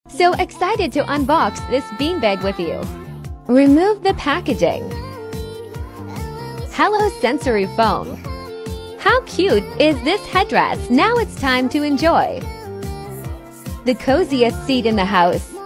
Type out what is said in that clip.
So excited to unbox this beanbag with you. Remove the packaging. Hello sensory foam. How cute is this headrest? Now it's time to enjoy. The coziest seat in the house.